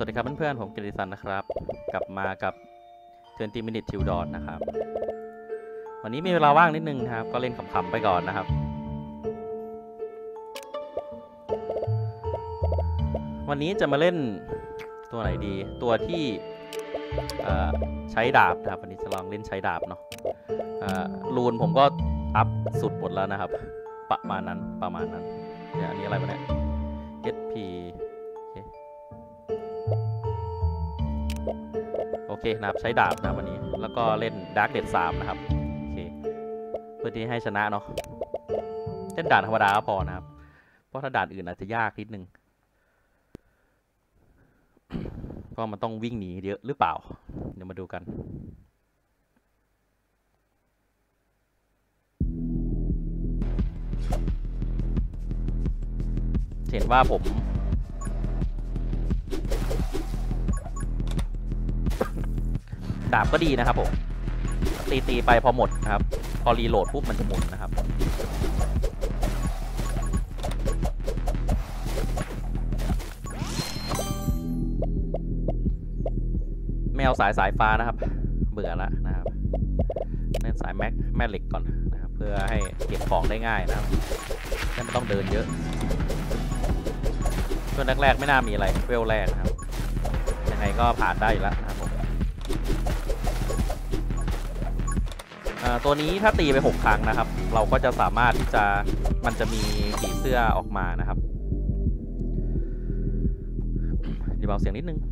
วัสดีครับเพื่อนๆผมกิติสันนะครับกลับมากับ20 Minute Till Dawn นะครับวันนี้มีเวลาว่างนิดนึงนะครับก็เล่นขำๆไปก่อนนะครับวันนี้จะมาเล่นตัวไหนดีตัวที่ใช้ดาบนะครับวันนี้จะลองเล่นใช้ดาบเนาะรูนผมก็อัพสุดหมดแล้วนะครับประมาณนั้นเนี่ยอันนี้อะไรวะเนี่ย SPโอเคนะครับใช้ดาบนะวันนี้แล้วก็เล่น Dark Death 3นะครับโอเคเพื่อที่ให้ชนะเนาะเล่นด่านธรรมดาก็พอนะครับเพราะถ้าด่านอื่นอาจจะยากนิดนึงก็มันต้องวิ่งหนีเยอะหรือเปล่าเดี๋ยวมาดูกันเห็นว่าผมดาบก็ดีนะครับผมตีไปพอหมดนะครับพอรีโหลดปุ๊บมันจะหมุนนะครับไม่เอาสายฟ้านะครับเบื่อแล้วนะครับเล่นสายแม่เหล็กก่อนนะครับเพื่อให้เก็บของได้ง่ายนะครับไม่ต้องเดินเยอะช่วงแรกๆไม่น่ามีอะไรเวลแรกนะครับยังไงก็ผ่านได้อยู่แล้วนะครับผมตัวนี้ถ้าตีไป6 ครั้งนะครับเราก็จะสามารถที่จะมันจะมีผีเสื้อออกมานะครับดีเบาเสียงนิดนึง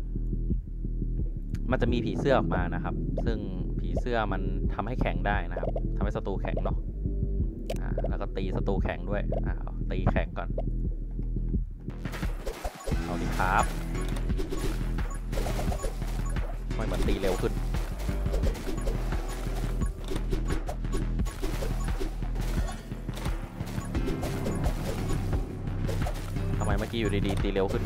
มันจะมีผีเสื้อออกมานะครับซึ่งผีเสื้อมันทำให้แข็งได้นะครับทำให้ศัตรูแข็งเนาะแล้วก็ตีศัตรูแข็งด้วยตีแข็งก่อนเอาดีครับไม่เหมือนตีเร็วขึ้นทำไมเมื่อกี้อยู่ดีๆตีเร็วขึ้น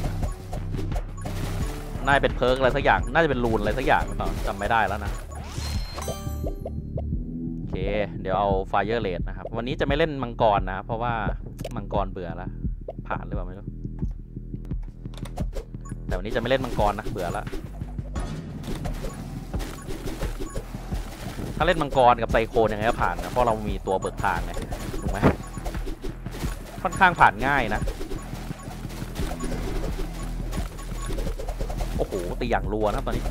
น่าจะเป็นเพิร์กอะไรสักอย่างน่าจะเป็นรูนอะไรสักอย่างหรือเปล่าจำไม่ได้แล้วนะโอเคเดี๋ยวเอาไฟเออร์เรดนะครับวันนี้จะไม่เล่นมังกรนะเพราะว่ามังกรเบื่อแล้วผ่านหรือเปล่าไม่รู้แต่วันนี้จะไม่เล่นมังกรนะเบื่อแล้วถ้าเล่นมังกรกับไซโคนยังไงก็ผ่านนะเพราะเรามีตัวเบิกทางไงถูกไหมค่อนข้างผ่านง่ายนะโอ้โหตีอย่างรัวนะครับตอนนี้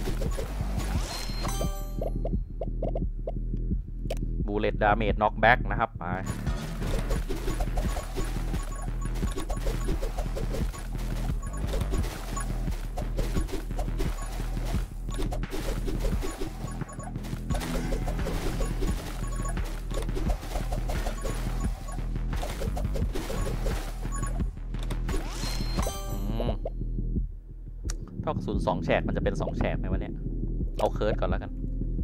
บูเลตดาเมจน็อกแบ็กนะครับไปเท่ากับ02 แฉกมันจะเป็น2 แฉกไหมวะเนี่ยเอาเคิร์ดก่อนแล้วกัน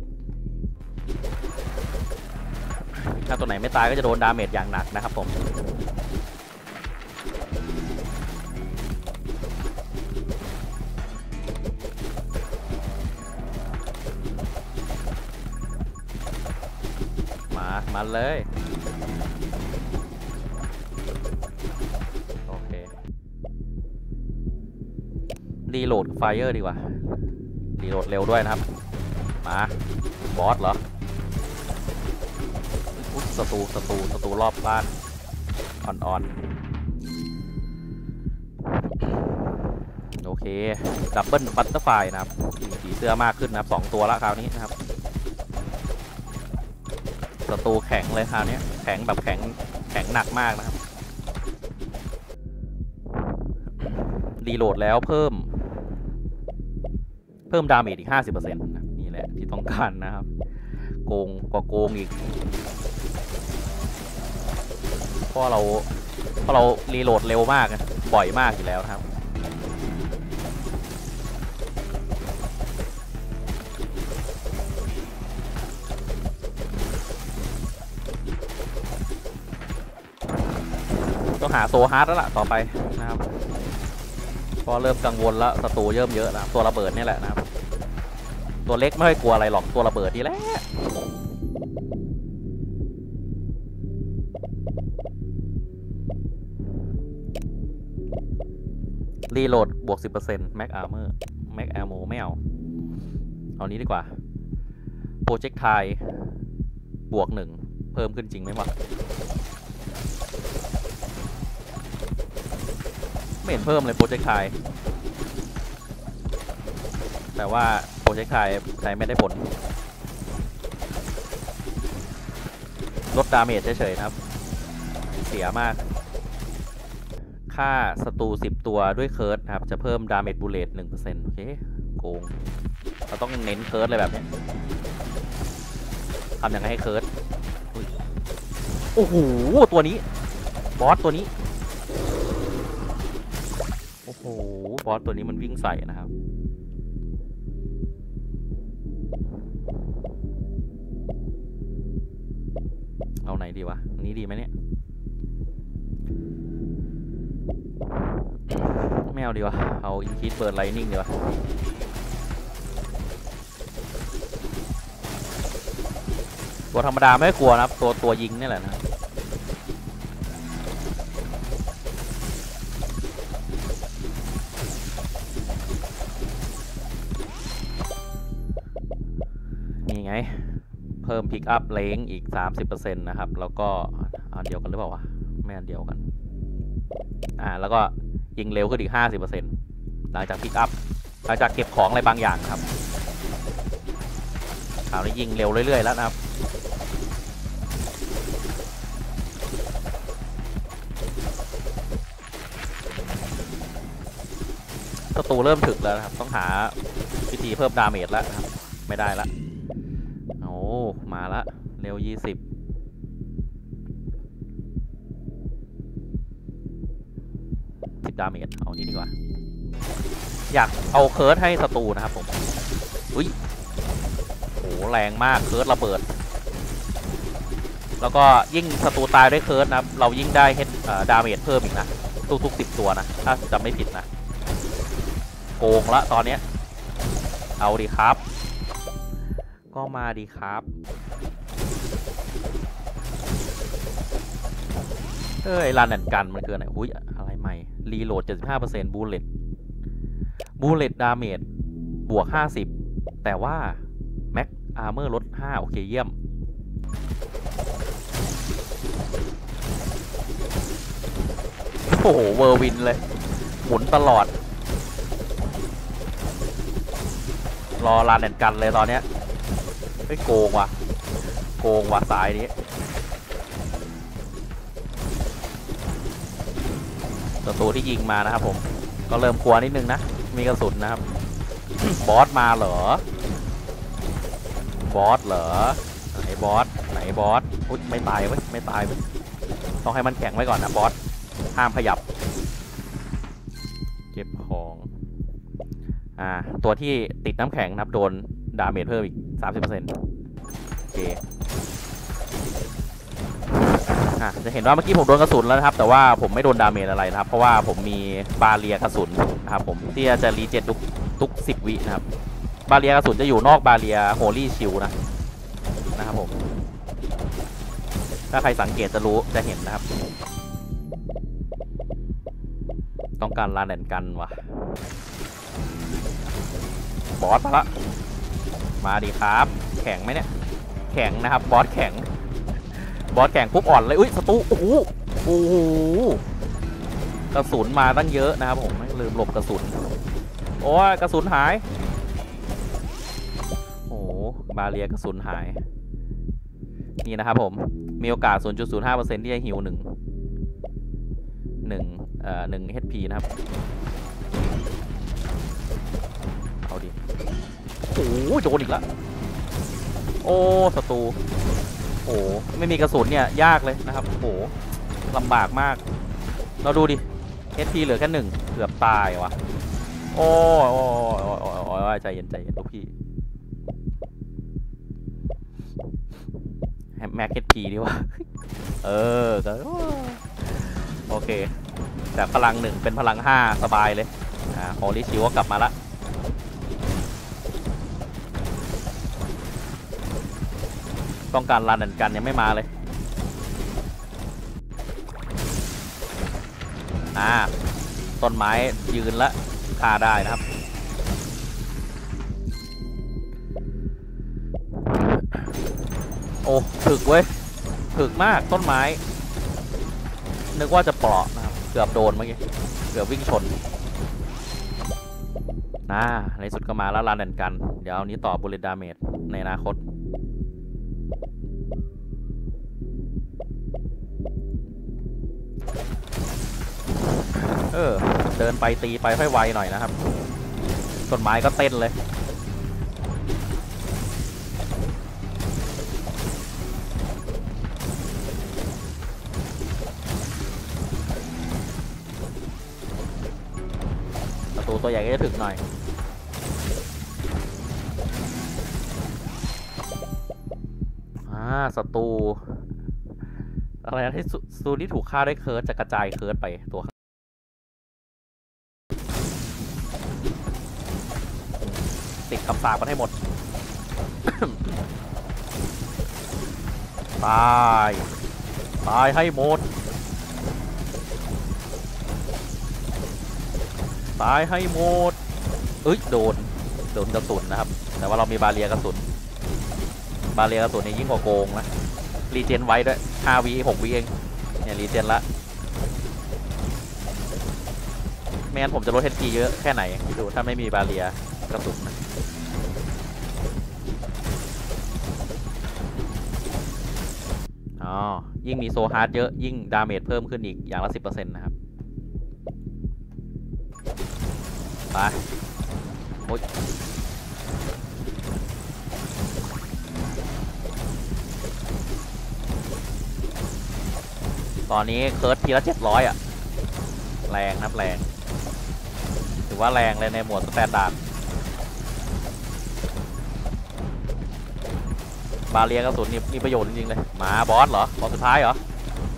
ถ้าตัวไหนไม่ตายก็จะโดนดาเมจอย่างหนักนะครับผมมาเลยโอเครีโหลดไฟเออร์ดีกว่ารีโหลดเร็วด้วยนะครับมาบอสเหรอศัตรูรอบบ้านอ่อนโอเคดับเบิลบัตเตอร์ไฟนะครับมีผีเสื้อมากขึ้นนะครับ2 ตัวละคราวนี้นะครับศัตรูแข็งเลยคราวนี้แข็งแบบแข็งหนักมากนะครับรีโหลดแล้วเพิ่มดาเมจอีก 50% นะนี่แหละที่ต้องการนะครับโกงกว่าโกงอีกเพราะเรารีโหลดเร็วมากบ่อยมากอยู่แล้วครับต้องหาโซฮาร์ดแล้วล่ะต่อไปนะครับพอเริ่มกังวลแล้วศัตรูเยอะแล้วตัวระเบิดนี่แหละนะครับตัวเล็กไม่ค่อยกลัวอะไรหรอกตัวระเบิดนี่แหละรีโหลดบวก 10% Max Armor Max Ammo ไม่เอานี้ดีกว่า Projectile บวก 1เพิ่มขึ้นจริงไหมวะไม่เห็นเพิ่มเลย Projectile แต่ว่า Projectile ใช้ไม่ได้ผลลดดาเมจเฉยๆนะครับเสียมากฆ่าศัตรู10 ตัวด้วยเคิร์ดนะครับจะเพิ่มดาเมจบูเลต 1% โอเคโกงเราต้องเน้นเคิร์ดเลยแบบนี้ทำยังไงให้เคิร์ดโอ้โหตัวนี้บอสตัวนี้โอ้โหบอสตัวนี้มันวิ่งใส่นะครับเอาไหนดีวะนี้ดีไหมเนี่ยไม่เอาดีวะเอาอินคิดเบิร์ดไลนิ่งดีวะตัวธรรมดาไม่กลัวนะครับตัวยิงนี่แหละนะนี่ไงเพิ่มพิกอัพเลงอีก 30% นะครับแล้วก็อันเดียวกันหรือเปล่าวะไม่อันเดียวกันแล้วก็ยิงเร็วขึ้นอีก 50% หลังจากพิกอัพหลังจากเก็บของอะไรบางอย่างครับคราวนี้ยิงเร็วเรื่อยๆแล้วนะครับศัตรูเริ่มถึกแล้วนะครับต้องหาวิธีเพิ่มดาเมจแล้วนะครับไม่ได้ละโอ้มาละเร็ว20ดาเมจเอานี้ดีกว่าอยากเอาเคิร์ดให้ศัตรูนะครับผมอุ้ยโหแรงมากเคิร์ดระเบิดแล้วก็ยิ่งศัตรูตายด้วยเคิร์ดนะครับเรายิ่งได้ดาเมจเพิ่มอีกนะทุก10 ตัวนะถ้าจำไม่ผิดนะโกงละตอนนี้เอาดีครับก็มาดีครับลานแอนกันมันคืออะไรอุ้ยอะไรใหม่รีโหลด 75%บูลเลตดาเมจบวก 50แต่ว่าแม็กอาร์เมอร์ลด 5โอเคเยี่ยมโอ้โหเวอร์วินเลยหมุนตลอดรอลานแอนกันเลยตอนเนี้ยไม่โกงว่ะสายนี้ศัตรูที่ยิงมานะครับผมก็เริ่มกลัวนิดนึงนะมีกระสุนนะครับ บอสมาเหรอบอสเหรอไหนบอสอุ๊ยไม่ตายเว้ยต้องให้มันแข็งไว้ก่อนนะบอสห้ามขยับเก็บของตัวที่ติดน้ำแข็งนะครับโดนดาเมจเพิ่มอีก 30% โอเคจะเห็นว่าเมื่อกี้ผมโดนกระสุนแล้วนะครับแต่ว่าผมไม่โดนดาเมจอะไรนะครับเพราะว่าผมมีบาเรียกระสุนนะครับผมที่จะรีเจนทุก10 วินะครับบาเรียกระสุนจะอยู่นอกบาเรียโฮลี่ชิลนะครับผมถ้าใครสังเกตจะเห็นนะครับต้องการลานแอนกันวะบอสมาดีครับแข็งไหมเนี่ยแข็งนะครับบอสแข็งปุ๊บอ่อนเลยอุ้ยศัตรูโอ้โหกระสุนมาตั้งเยอะนะครับผมไม่ลืมหลบกระสุนโอ้ยกระสุนหายโอ้บาเรียกระสุนหายนี่นะครับผมมีโอกาส 0.05% ที่จะฮิว1 HP นะครับเอาดิโอ้โดนอีกแล้วโอ้ศัตรูโอ้ไม่มีกระสุนเนี่ยยากเลยนะครับโอ้ลำบากมากเราดูดิ HP เหลือแค่1เกือบตายวะโอ้ใจเย็นลูกพี่แม็ก HP ดีวะก็โอเคจากพลัง1เป็นพลัง5สบายเลยฮอลลี่ชิวก็กลับมาละต้องการลานแอนกันยังไม่มาเลยต้นไม้ยืนละฆ่าได้นะครับโอ้ถึกเว้ยถึกมากต้นไม้นึกว่าจะเปราะนะครับเกือบโดนเมื่อกี้เกือบวิ่งชนในสุดก็มาแล้วลานแดนกันเดี๋ยวเอานี้ต่อบุลเลตดาเมจในอนาคตเดินไปตีไปค่อยไวหน่อยนะครับต้นไม้ก็เต้นเลยประตูตัวใหญ่ก็จะถึงหน่อยศัตรูอะไรนะที่ศัตรูที่ถูกฆ่าด้วยเคิร์ดจะกระจายเคิร์ดไปตัวติดคำสาปกันให้หมด ตายให้หมดตายให้หมดโดนกระสุนนะครับแต่ว่าเรามีบาเรียกระสุนนี่ยิ่งกว่าโกงนะรีเจนไว้ด้วย5 วิ 6 วิเองเนี่ยรีเจนละไม่งั้นผมจะลด HP เยอะแค่ไหนดูถ้าไม่มีบาเรียกระสุนนะยิ่งมีโซฮาร์ดเยอะยิ่งดาเมจเพิ่มขึ้นอีกอย่างละ 10% นะครับไปโอ๊ยตอนนี้เคิร์ดทีละ700อะแรงนะแรงถือว่าแรงเลยในหมวดสแตนดาร์ดบาเรียกระสุนนี่มีประโยชน์จริงๆเลยมาบอสเหรอบอสสุดท้ายเหรอ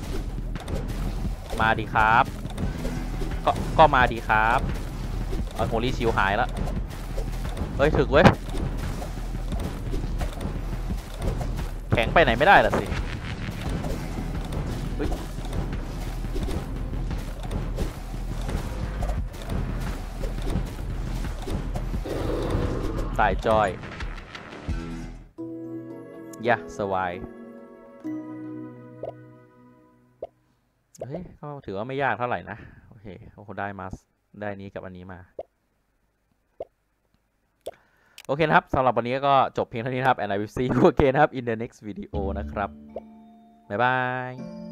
มาดีครับก็มาดีครับโฮลี่ชิลหายแล้วเฮ้ยถึกเว้ยแข็งไปไหนไม่ได้ล่ะสิตายจอยสวายเฮ้ยก็ถือว่าไม่ยากเท่าไหร่นะโอเคได้นี้กับอันนี้มาโอเคนะครับสำหรับวันนี้ก็จบเพียงเท่านี้นะครับ and I will see you again นะครับ in the next video นะครับบ๊ายบาย